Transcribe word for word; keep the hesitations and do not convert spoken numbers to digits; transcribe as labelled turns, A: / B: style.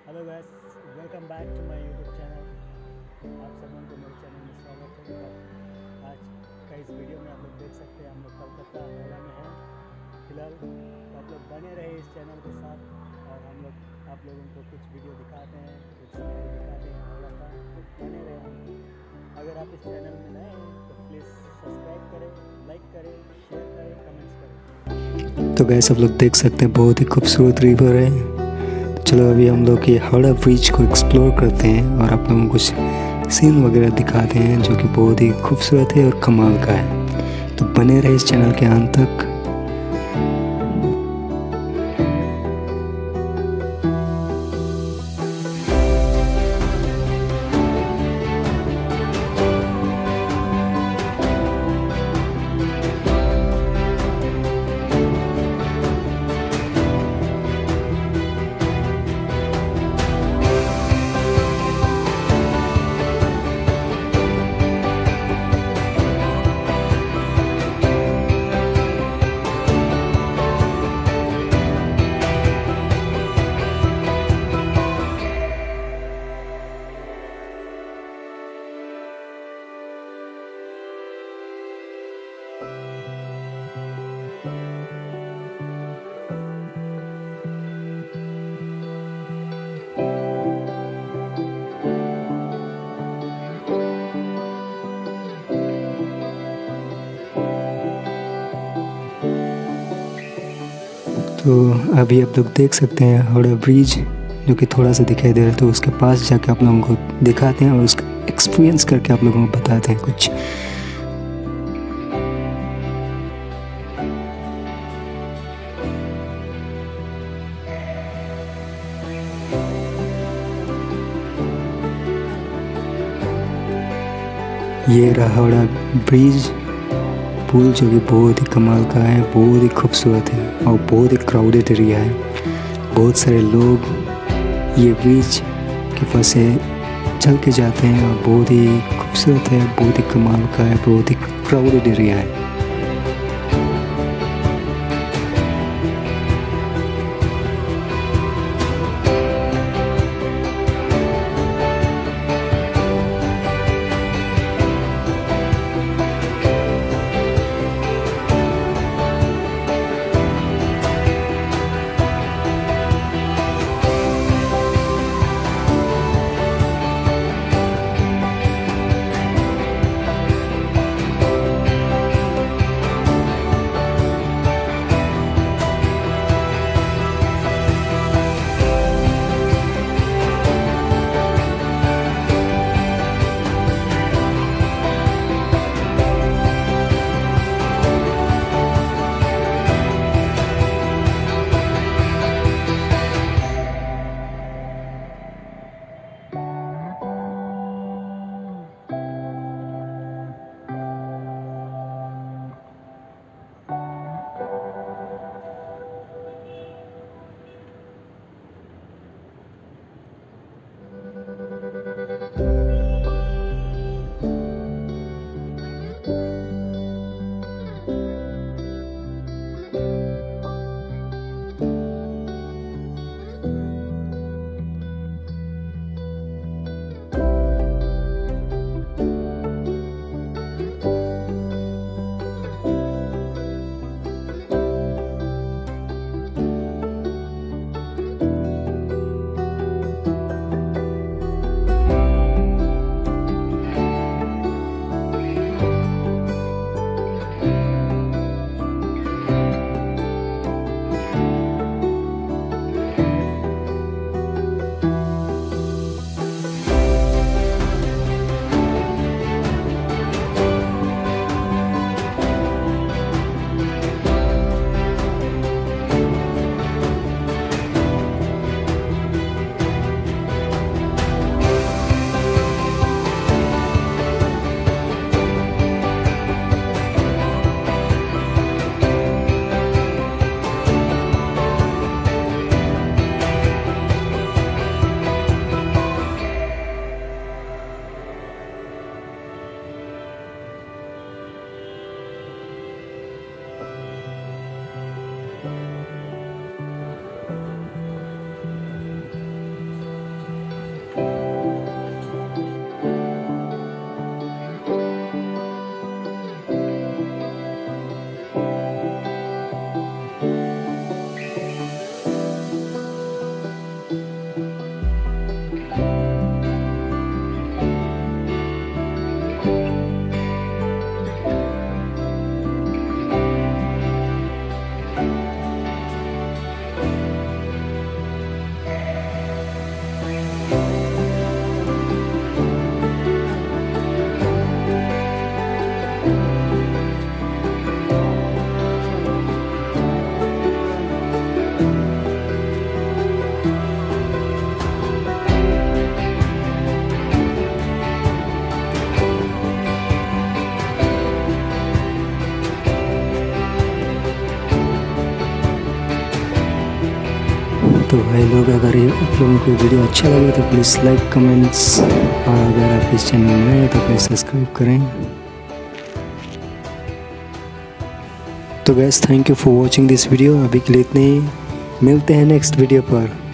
A: Hello guys, welcome back to my YouTube channel. आप सबों को मेरे चैनल में स्वागत है। तो आज का इस वीडियो में आप लोग देख सकते हैं हम लोग कलकत्ता हावड़ा में हैं फिलहाल। तो आप लोग बने रहे इस चैनल के साथ और हम लोग आप लोगों को कुछ वीडियो दिखाते हैं, कुछ वीडियो दिखाते हैं हावड़ा का। तो बने रहे। अगर आप इस चैनल में नए हैं तो प्लीज़ सब्सक्राइब करें, लाइक करें, शेयर करें, कमेंट्स करें।
B: तो गैस आप लोग देख सकते हैं बहुत ही खूबसूरत रिवर है। चलो अभी हम लोग ये हावड़ा ब्रिज को एक्सप्लोर करते हैं और आप लोगों को कुछ सीन वगैरह दिखाते हैं जो कि बहुत ही खूबसूरत है और कमाल का है। तो बने रहे इस चैनल के अंत तक। तो अभी आप लोग देख सकते हैं हावड़ा ब्रिज जो कि थोड़ा सा दिखाई दे रहा है। तो उसके पास जाके आप लोगों को दिखाते हैं और उसका एक्सपीरियंस करके आप लोगों को बताते हैं कुछ। ये रहा हावड़ा ब्रिज पुल जो कि बहुत ही कमाल का है, बहुत ही खूबसूरत है और बहुत ही क्राउडेड एरिया है। बहुत सारे लोग ये ब्रिज के पास से चल के जाते हैं और बहुत ही खूबसूरत है, बहुत ही कमाल का है, बहुत ही क्राउडेड एरिया है। लोग अगर ये आप लोगों को वीडियो अच्छा लगे तो प्लीज़ लाइक कमेंट्स, और अगर आप इस चैनल में नए हैं तो प्लीज़ सब्सक्राइब करें। तो guys thank you for watching this video. अभी के लिए इतने ही, मिलते हैं नेक्स्ट वीडियो पर।